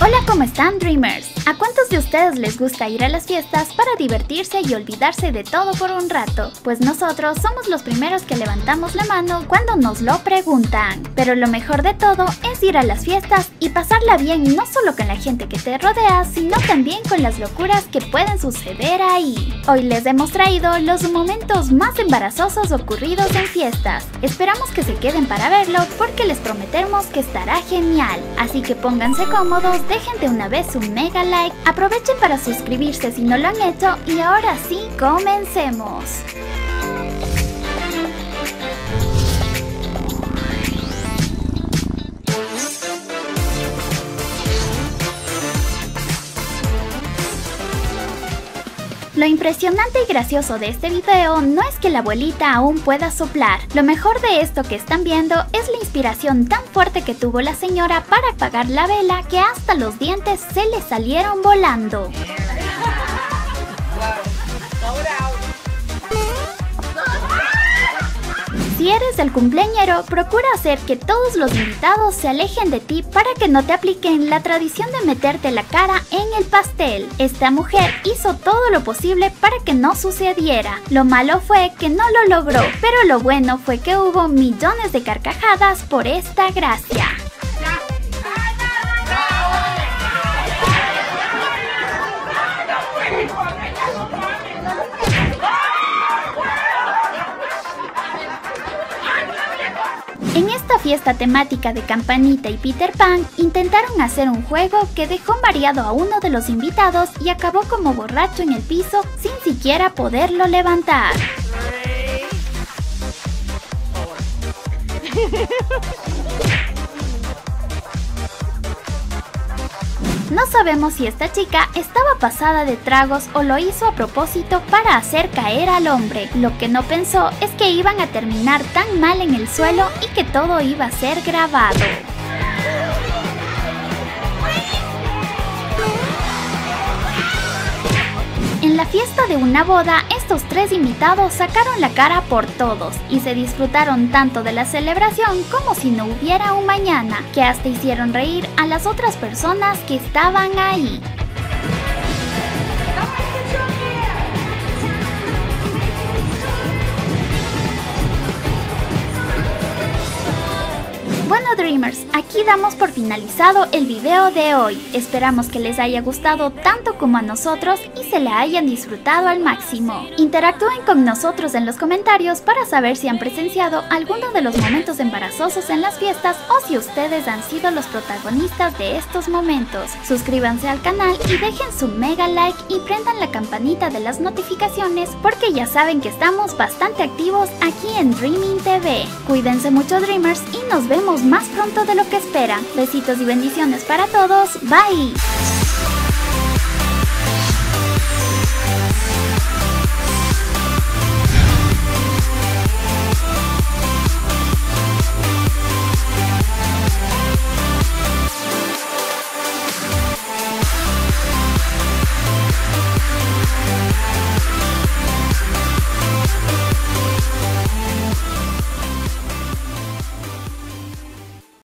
Hola, ¿cómo están, Dreamers? ¿A cuántos de ustedes les gusta ir a las fiestas para divertirse y olvidarse de todo por un rato? Pues nosotros somos los primeros que levantamos la mano cuando nos lo preguntan. Pero lo mejor de todo es ir a las fiestas y pasarla bien no solo con la gente que te rodea, sino también con las locuras que pueden suceder ahí. Hoy les hemos traído los momentos más embarazosos ocurridos en fiestas. Esperamos que se queden para verlo porque les prometemos que estará genial. Así que pónganse cómodos, dejen de una vez un mega like, aprovechen para suscribirse si no lo han hecho y ahora sí, comencemos. Lo impresionante y gracioso de este video no es que la abuelita aún pueda soplar. Lo mejor de esto que están viendo es la inspiración tan fuerte que tuvo la señora para apagar la vela que hasta los dientes se le salieron volando. Si eres el cumpleañero, procura hacer que todos los invitados se alejen de ti para que no te apliquen la tradición de meterte la cara en el pastel. Esta mujer hizo todo lo posible para que no sucediera. Lo malo fue que no lo logró, pero lo bueno fue que hubo millones de carcajadas por esta gracia. En esta fiesta temática de Campanita y Peter Pan, intentaron hacer un juego que dejó mareado a uno de los invitados y acabó como borracho en el piso sin siquiera poderlo levantar. No sabemos si esta chica estaba pasada de tragos o lo hizo a propósito para hacer caer al hombre. Lo que no pensó es que iban a terminar tan mal en el suelo y que todo iba a ser grabado. En la fiesta de una boda, estos tres invitados sacaron la cara por todos y se disfrutaron tanto de la celebración como si no hubiera un mañana, que hasta hicieron reír a las otras personas que estaban ahí. Bueno, Dreamers, aquí damos por finalizado el video de hoy. Esperamos que les haya gustado tanto como a nosotros y se la hayan disfrutado al máximo. Interactúen con nosotros en los comentarios para saber si han presenciado alguno de los momentos embarazosos en las fiestas o si ustedes han sido los protagonistas de estos momentos. Suscríbanse al canal y dejen su mega like y prendan la campanita de las notificaciones porque ya saben que estamos bastante activos aquí en Dreaming TV. Cuídense mucho, Dreamers, y nos vemos más pronto de lo que esperan. Besitos y bendiciones para todos. Bye.